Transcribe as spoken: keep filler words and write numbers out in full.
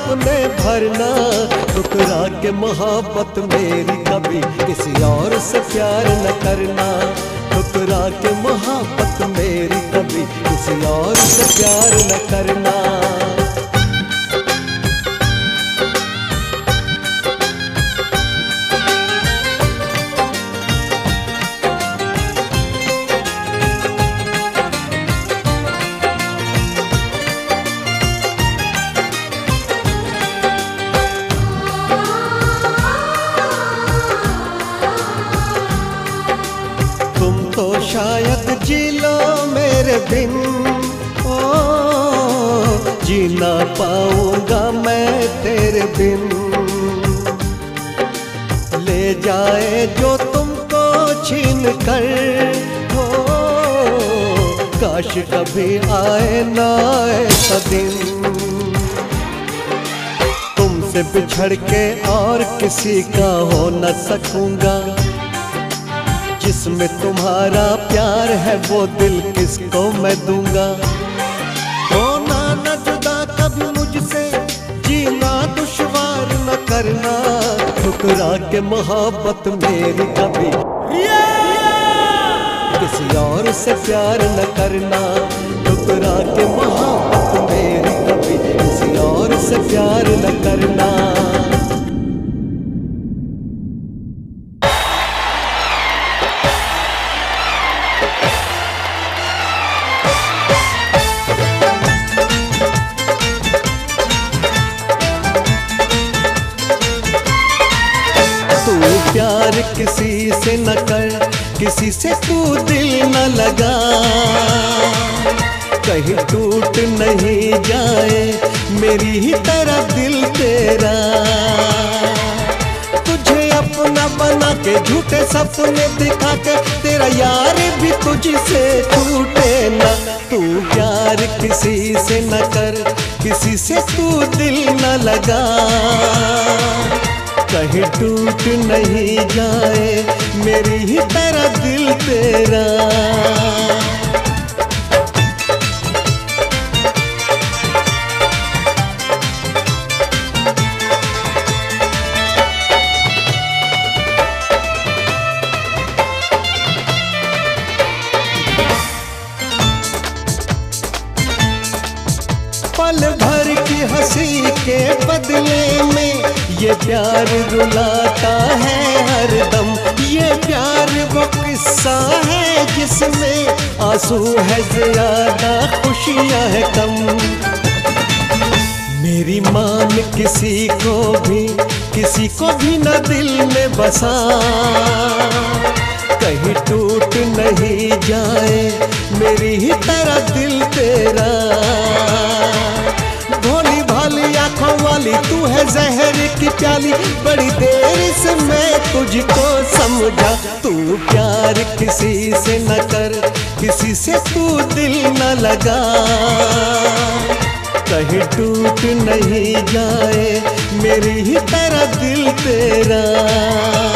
सपने भरना, ठुकरा के मोहब्बत मेरी कभी किसी और से प्यार न करना। ठुकरा के मोहब्बत मेरी कभी किसी और से प्यार न करना। शायद जी लो मेरे बिन, ओ जी ना पाऊंगा मैं तेरे बिन। ले जाए जो तुमको छीन कर, हो काश कभी आए ना ऐसा दिन। तुमसे बिछड़ के और किसी का हो न सकूंगा, जिसमें तुम्हारा प्यार है वो दिल किसको मैं दूंगा। होना न जुदा कभी मुझसे, जीना दुश्वार न करना। ठुकरा के मोहब्बत मेरी कभी किसी और से प्यार न करना। ठुकरा के मोहब्बत मेरी कभी किसी और से प्यार न करना। प्यार किसी से न कर, किसी से तू दिल न लगा, कहीं टूट नहीं जाए मेरी ही तरह दिल तेरा। तुझे अपना बना के झूठे सपने दिखा के, तेरा यार भी तुझसे छूटे ना। तू प्यार किसी से न कर, किसी से तू दिल न लगा, कहीं टूट नहीं जाए मेरी ही तरह दिल तेरा। पल भर की हंसी के बदले में ये प्यार रुलाता है हरदम। ये प्यार वो किस्सा है जिसमें आंसू है ज्यादा, खुशियां है कम। मेरी मान किसी को भी, किसी को भी न दिल में बसा, कहीं टूट नहीं जाए मेरी ही तरह दिल तेरा। भोली भाली आंखों वाली तू है जहर की प्याली, बड़ी देर से मैं तुझको समझा। तू प्यार किसी से न कर, किसी से तू दिल न लगा, कहीं टूट नहीं जाए मेरी ही तरह दिल तेरा।